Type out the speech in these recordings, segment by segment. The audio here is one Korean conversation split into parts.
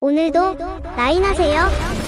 오늘도 라인하세요.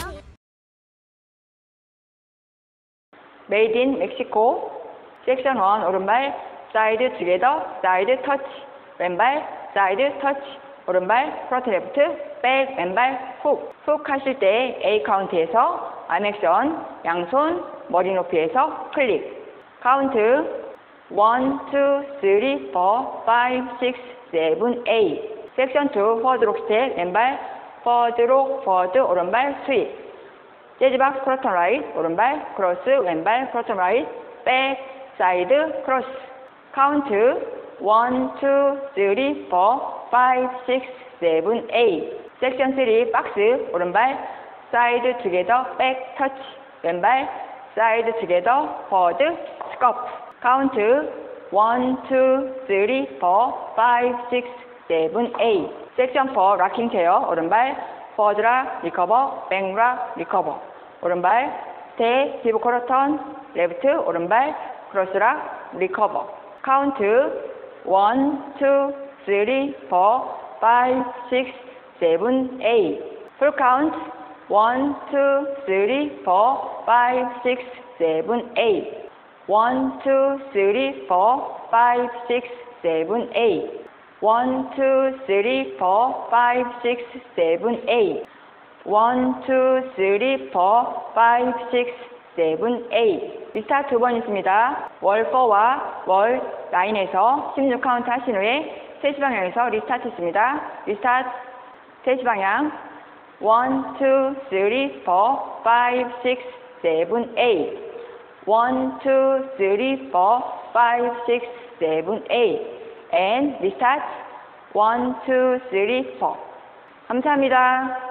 Made in Mexico. 섹션 1 오른발 사이드 투게더 사이드 터치 왼발 사이드 터치 오른발 프론트 레프트 백 왼발 훅 하실 때 A 카운트에서 암 액션 양손 머리 높이에서 클릭 카운트 1, 2, 3, 4, 5, 6, 7, 8 섹션 2 포워드 록 스텝 왼발 포워드 록 포워드 오른발 스윗 재즈박스 크로턴 라이트 오른발 크로스 왼발 크로턴 라이트 백 사이드 크로스 카운트 1, 2, 3, 4, 5, 6, 7, 8 섹션 3 박스 오른발 사이드 투게더 백 터치 왼발 사이드 투게더 포워드 스커프 카운트 1, 2, 3, 4, 5, 6, 7, 8 섹션 4 락킹 체어 오른발 포워드락 리커버 백락 리커버 오른발 대 힙 코러턴 레프트 오른발 크로스락 리커버 카운트 1, 2, 3, 4, 5, 6, 7, 8 풀 카운트 1, 2, 3, 4, 5, 6, 7, 8 1, 2, 3, 4, 5, 6, 7, 8 1, 2, 3, 4, 5, 6, 7, 8 1, 2, 3, 4, 5, 6, 7, 8 리스타트 두 번 있습니다. 월 4와 월 9에서 16카운트 하신 후에 3시 방향에서 리스타트 있습니다. 리스타트 3시 방향 1, 2, 3, 4, 5, 6, 7, 8 1, 2, 3, 4, 5, 6, 7, 8 and 리스타트 1, 2, 3, 4 감사합니다.